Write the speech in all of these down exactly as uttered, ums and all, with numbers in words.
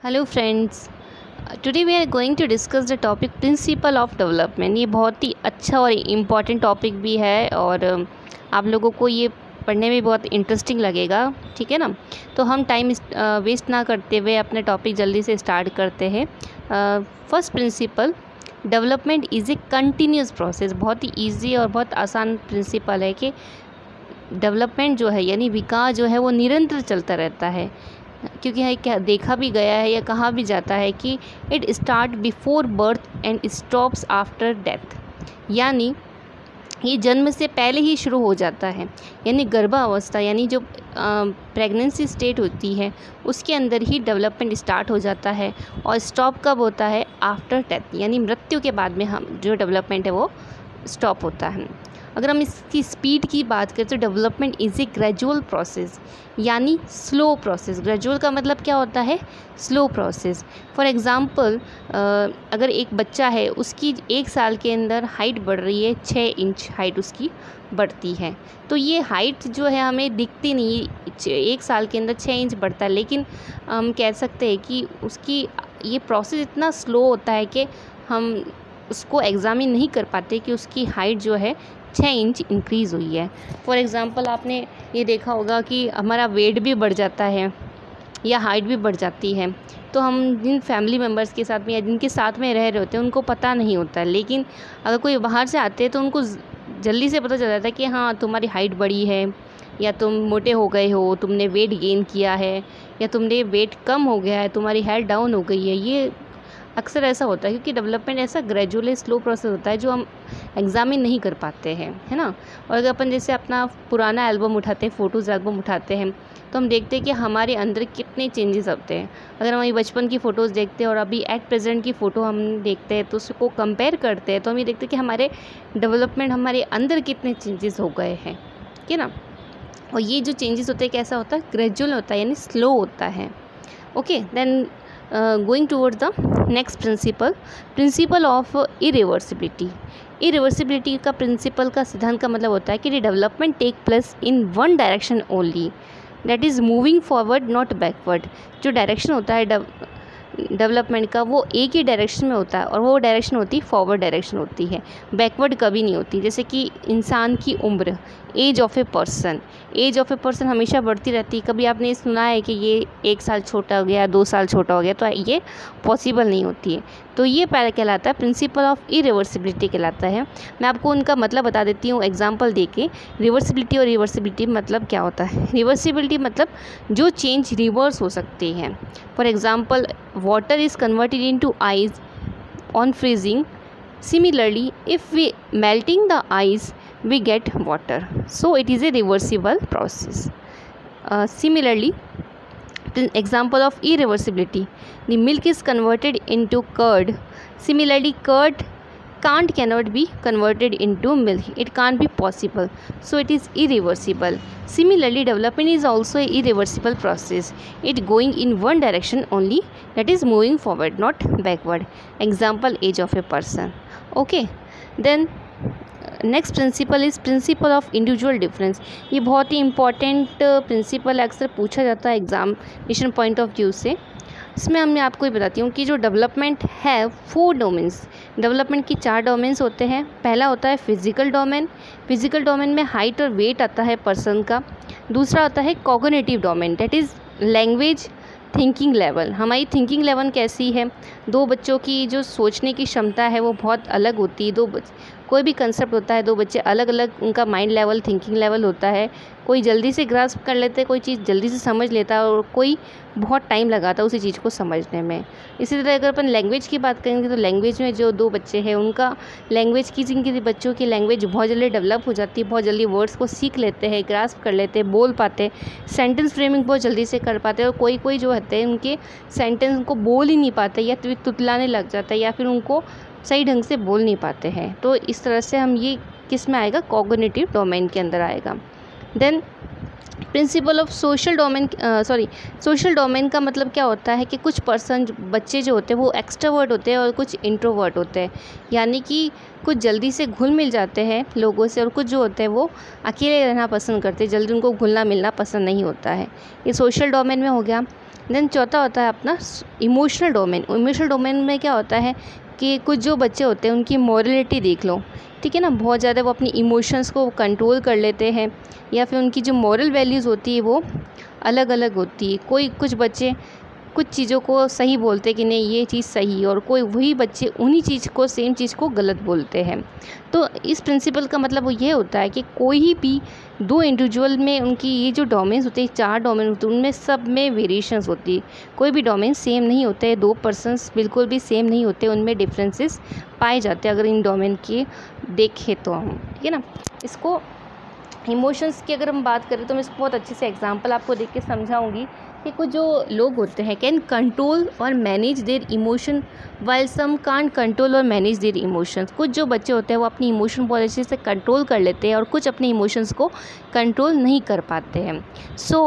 Hello friends, today we are going to discuss the topic principle of development. ये बहुत ही अच्छा और important topic भी है और आप लोगों को ये पढ़ने में बहुत इंटरेस्टिंग लगेगा। ठीक है ना। तो हम टाइम वेस्ट ना करते हुए अपने टॉपिक जल्दी से स्टार्ट करते हैं। First principle, development is a continuous process. बहुत ही ईजी और बहुत आसान प्रिंसिपल है कि डेवलपमेंट जो है यानी विकास जो है वो निरंतर चलता रहता है, क्योंकि है क्या देखा भी गया है या कहा भी जाता है कि it start before birth and stops after death. यानी ये जन्म से पहले ही शुरू हो जाता है, यानी गर्भावस्था यानी जो प्रेगनेंसी स्टेट होती है उसके अंदर ही डेवलपमेंट स्टार्ट हो जाता है और स्टॉप कब होता है? आफ्टर डेथ, यानी मृत्यु के बाद में हम जो डेवलपमेंट है वो स्टॉप होता है। अगर हम इसकी स्पीड की बात करें तो development is a gradual process, यानी स्लो प्रोसेस। ग्रेजुअल का मतलब क्या होता है? Slow process. फॉर एग्ज़ाम्पल, अगर एक बच्चा है उसकी एक साल के अंदर हाइट बढ़ रही है, छः इंच हाइट उसकी बढ़ती है, तो ये हाइट जो है हमें दिखती नहीं, एक साल के अंदर छः इंच बढ़ता है, लेकिन हम कह सकते हैं कि उसकी ये प्रोसेस इतना स्लो होता है कि हम उसको एग्ज़ामिन नहीं कर पाते कि उसकी हाइट जो है छः इंच इंक्रीज़ हुई है। फॉर एग्ज़ाम्पल, आपने ये देखा होगा कि हमारा वेट भी बढ़ जाता है या हाइट भी बढ़ जाती है, तो हम जिन फैमिली मेम्बर्स के साथ में या जिनके साथ में रह रहे होते हैं उनको पता नहीं होता है, लेकिन अगर कोई बाहर से आते हैं तो उनको जल्दी से पता चल जाता है कि हाँ तुम्हारी हाइट बढ़ी है, या तुम मोटे हो गए हो, तुमने वेट गेन किया है, या तुमने वेट कम हो गया है, तुम्हारी हेल्थ डाउन हो गई है। ये अक्सर ऐसा होता है क्योंकि डेवलपमेंट ऐसा ग्रेजुअली स्लो प्रोसेस होता है जो हम एग्ज़ामिन नहीं कर पाते हैं, है ना। और अगर अपन जैसे अपना पुराना एल्बम उठाते हैं, फ़ोटोज़ एल्बम उठाते हैं, तो हम देखते हैं कि हमारे अंदर कितने चेंजेस होते हैं। अगर हमारी बचपन की फ़ोटोज़ देखते हैं और अभी एट प्रेजेंट की फ़ोटो हम देखते हैं तो उसको कंपेयर करते हैं, तो हम ये देखते हैं कि हमारे डेवलपमेंट हमारे अंदर कितने चेंजेस हो गए हैं, ठीक है ना। और ये जो चेंजेस होते हैं कैसा होता है? ग्रेजुअल होता है, यानी स्लो होता है। Okay, then going toward the next principle, principle of irreversibility. Irreversibility का प्रिंसिपल का सिद्धांत का मतलब होता है कि development take place in one direction only, that is moving forward not backward. जो डायरेक्शन होता है डेवलपमेंट का वो एक ही डायरेक्शन में होता है और वो डायरेक्शन होती है फॉरवर्ड डायरेक्शन होती है, बैकवर्ड कभी नहीं होती। जैसे कि इंसान की उम्र, age of a person, age of a person हमेशा बढ़ती रहती है। कभी आपने सुना है कि ये एक साल छोटा हो गया, दो साल छोटा हो गया, तो ये पॉसिबल नहीं होती है। तो ये पहले कहलाता है प्रिंसिपल ऑफ इरिवर्सिबिलिटी कहलाता है। मैं आपको उनका मतलब बता देती हूँ एग्जांपल देके। रिवर्सिबिलिटी और रिवर्सिबिलिटी मतलब क्या होता है? रिवर्सिबिलिटी मतलब जो चेंज रिवर्स हो सकते हैं। For example, water is converted into ice on freezing. Similarly, if we melting the ice, we get water. So it is a reversible process. Uh, similarly, the example of irreversibility, the milk is converted into curd. Similarly, curd can't cannot be converted into milk. It can't be possible. So it is irreversible. Similarly, development is also a irreversible process. It going in one direction only, that is moving forward, not backward. Example, age of a person. Okay, then next principle is principle of individual difference. ये बहुत ही important principle अक्सर पूछा जाता है examination point of view से। इसमें हम मैं आपको ये बताती हूँ कि जो डेवलपमेंट है, फोर डोमेन्स, डेवलपमेंट की चार डोमेन्स होते हैं। पहला होता है फिजिकल डोमेन। फिजिकल डोमेन में हाइट और वेट आता है पर्सन का। दूसरा होता है cognitive domain, that is language, thinking level. हमारी थिंकिंग लेवल कैसी है? दो बच्चों की जो सोचने की क्षमता है वो बहुत अलग होती है। दो कोई भी कंसेप्ट होता है, दो बच्चे अलग अलग उनका माइंड लेवल, थिंकिंग लेवल होता है। कोई जल्दी से ग्रास्प कर लेते हैं, कोई चीज़ जल्दी से समझ लेता है और कोई बहुत टाइम लगाता है उसी चीज़ को समझने में। इसी तरह अगर अपन लैंग्वेज की बात करेंगे तो लैंग्वेज में जो दो बच्चे हैं उनका लैंग्वेज की, जिनकी बच्चों की लैंग्वेज बहुत जल्दी डेवलप हो जाती है, बहुत जल्दी वर्ड्स को सीख लेते हैं, ग्रास्प कर लेते हैं, बोल पाते हैं, सेंटेंस फ्रेमिंग बहुत जल्दी से कर पाते हैं। और कोई कोई जो होते हैं उनके सेंटेंस को बोल ही नहीं पाते या तुतलाने लग जाता है या फिर उनको सही ढंग से बोल नहीं पाते हैं। तो इस तरह से हम ये किस में आएगा? कॉग्निटिव डोमेन के अंदर आएगा। Then principle of social domain, sorry social domain का मतलब क्या होता है कि कुछ पर्सन बच्चे जो होते हैं वो एक्सट्रोवर्ट होते हैं और कुछ इंट्रोवर्ट होते हैं, यानी कि कुछ जल्दी से घुल मिल जाते हैं लोगों से और कुछ जो होते हैं वो अकेले रहना पसंद करते हैं, जल्दी उनको घुलना मिलना पसंद नहीं होता है। ये सोशल डोमेन में हो गया। देन चौथा होता है अपना इमोशनल डोमेन। इमोशनल डोमेन में क्या होता है कि कुछ जो बच्चे होते हैं उनकी मोरलिटी देख लो, ठीक है ना, बहुत ज़्यादा वो अपनी इमोशंस को कंट्रोल कर लेते हैं, या फिर उनकी जो मॉरल वैल्यूज़ होती है वो अलग अलग होती है। कोई कुछ बच्चे कुछ चीज़ों को सही बोलते कि नहीं ये चीज़ सही है, और कोई वही बच्चे उन्हीं चीज़ को सेम चीज़ को गलत बोलते हैं। तो इस प्रिंसिपल का मतलब वो ये होता है कि कोई भी दो इंडिविजुअल में उनकी ये जो डोमेन्स होते हैं, चार डोमेन होते हैं, उनमें सब में वेरिएशंस होती है। कोई भी डोमेन सेम नहीं होते हैं, दो पर्सन्स बिल्कुल भी सेम नहीं होते, उनमें डिफरेंसेस पाए जाते हैं अगर इन डोमेन के देखें तो हम, ठीक है ना। इसको इमोशंस की अगर हम बात करें तो मैं इसको बहुत अच्छे से एग्जांपल आपको देख के समझाऊंगी कि कुछ जो लोग होते हैं कैन कंट्रोल और manage their emotion while some can't control और मैनेज देयर इमोशंस। कुछ जो बच्चे होते हैं वो अपनी इमोशन बहुत अच्छे से कंट्रोल कर लेते हैं और कुछ अपने इमोशंस को कंट्रोल नहीं कर पाते हैं। So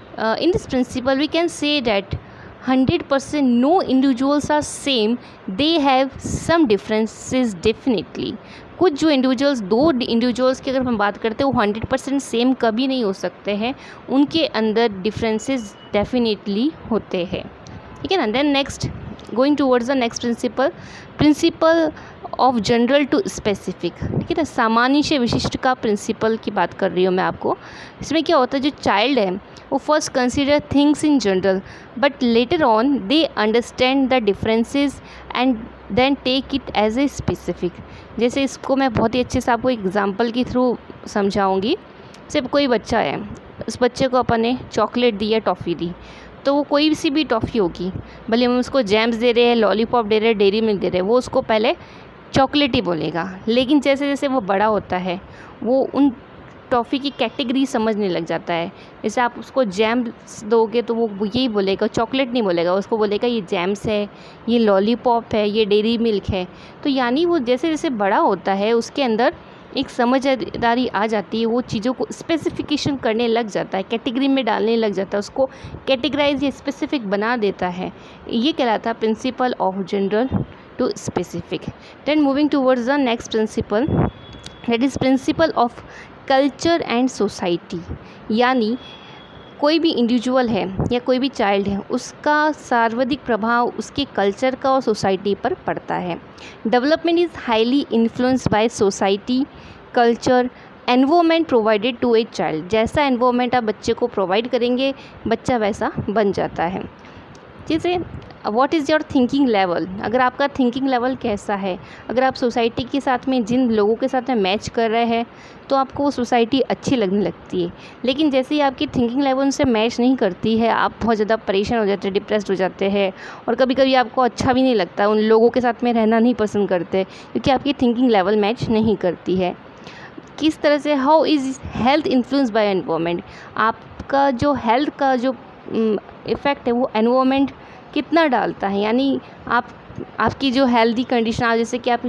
in this principle we can say that hundred percent no individuals are same, they have some differences definitely. कुछ जो इंडिविजुअल्स दो इंडिविजुअल्स की अगर हम बात करते हैं वो हंड्रेड परसेंट सेम कभी नहीं हो सकते हैं, उनके अंदर डिफरेंसेस डेफिनेटली होते हैं, ठीक है ना। Then next going towards the next principle, principle of general to specific, ठीक है ना। सामान्य से विशिष्ट का प्रिंसिपल की बात कर रही हूँ मैं आपको। इसमें क्या होता है, जो चाइल्ड है वो first consider things in general but later on they understand the differences and then take it as a specific. जैसे इसको मैं बहुत ही अच्छे से आपको एग्जांपल के थ्रू समझाऊंगी। सिर्फ कोई बच्चा है, उस बच्चे को अपन ने चॉकलेट दी या टॉफ़ी दी, तो वो कोई सी भी टॉफ़ी होगी, भले हम उसको जैम्स दे रहे हैं, लॉलीपॉप दे रहे हैं, डेयरी मिल्क दे रहे हैं, वो उसको पहले चॉकलेट ही बोलेगा। लेकिन जैसे जैसे वो बड़ा होता है वो उन टॉफ़ी की कैटेगरी समझने लग जाता है। जैसे आप उसको जैम्स दोगे तो वो यही बोलेगा, चॉकलेट नहीं बोलेगा, उसको बोलेगा ये जैम्स है, ये लॉलीपॉप है, ये डेयरी मिल्क है। तो यानी वो जैसे जैसे बड़ा होता है उसके अंदर एक समझदारी आ जाती है, वो चीज़ों को स्पेसिफिकेशन करने लग जाता है, कैटेगरी में डालने लग जाता है, उसको कैटेगराइज या स्पेसिफिक बना देता है। ये कहलाता है principle of general to specific. Then moving towards the next principle, that is principle of culture and society. यानी कोई भी इंडिविजुअल है या कोई भी चाइल्ड है, उसका सर्वाधिक प्रभाव उसके कल्चर का और सोसाइटी पर पड़ता है। Development is highly influenced by society, culture, environment provided to a child. जैसा एनवायरनमेंट आप बच्चे को प्रोवाइड करेंगे बच्चा वैसा बन जाता है। जैसे what is your thinking level, अगर आपका थिंकिंग लेवल कैसा है, अगर आप सोसाइटी के साथ में जिन लोगों के साथ में मैच कर रहे हैं तो आपको वो सोसाइटी अच्छी लगने लगती है। लेकिन जैसे ही आपकी थिंकिंग लेवल उनसे मैच नहीं करती है, आप बहुत ज़्यादा परेशान हो जाते हैं, डिप्रेस्ड हो जाते हैं, और कभी कभी आपको अच्छा भी नहीं लगता, उन लोगों के साथ में रहना नहीं पसंद करते क्योंकि आपकी थिंकिंग लेवल मैच नहीं करती है। किस तरह से, how is health influence by environment, आपका जो हेल्थ का जो इफ़ेक्ट है वो एनवायरनमेंट कितना डालता है। यानी आप आपकी जो हेल्दी कंडीशन, आप जैसे कि आप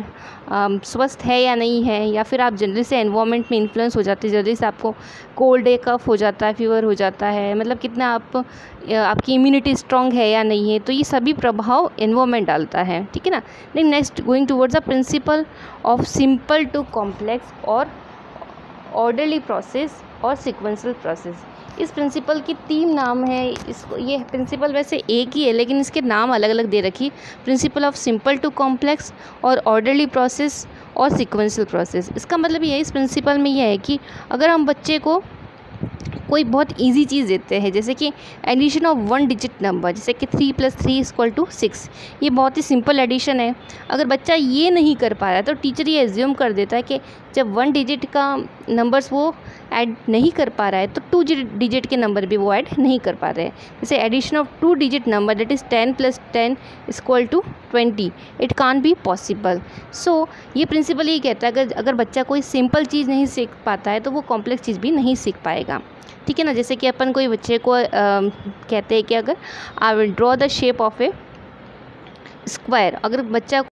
स्वस्थ है या नहीं है, या फिर आप जनरली से एनवायरनमेंट में इन्फ्लुएंस हो जाते हैं, जल्दी से आपको कोल्ड है, कफ हो जाता है, फीवर हो जाता है, मतलब कितना आप आपकी इम्यूनिटी स्ट्रांग है या नहीं है, तो ये सभी प्रभाव एनवायरनमेंट डालता है, ठीक है ना। Then next going towards the principle of simple to complex और ऑर्डरली प्रोसेस और सिक्वेंशियल प्रोसेस। इस प्रिंसिपल की तीन नाम है, इसको ये प्रिंसिपल वैसे एक ही है लेकिन इसके नाम अलग अलग दे रखी, principle of simple to complex और ऑर्डरली प्रोसेस और सिक्वेंशियल प्रोसेस। इसका मतलब ये है, इस प्रिंसिपल में ये है कि अगर हम बच्चे को कोई बहुत इजी चीज़ देते हैं, जैसे कि addition of one digit number, जैसे कि three plus three equal to six, ये बहुत ही सिंपल एडिशन है। अगर बच्चा ये नहीं कर पा रहा है तो टीचर ये एज्यूम कर देता है कि जब वन डिजिट का नंबर्स वो ऐड नहीं कर पा रहा है तो टू डिजिट के नंबर भी वो ऐड नहीं कर पा रहे हैं। जैसे addition of two digit number that is ten plus ten equal to twenty, it can't be possible. So ये प्रिंसिपल ये कहता है अगर अगर बच्चा कोई सिंपल चीज़ नहीं सीख पाता है तो वो कॉम्प्लेक्स चीज़ भी नहीं सीख पाएगा, ठीक है ना। जैसे कि अपन कोई बच्चे को आ, कहते हैं कि अगर I will draw the shape of a square, अगर बच्चा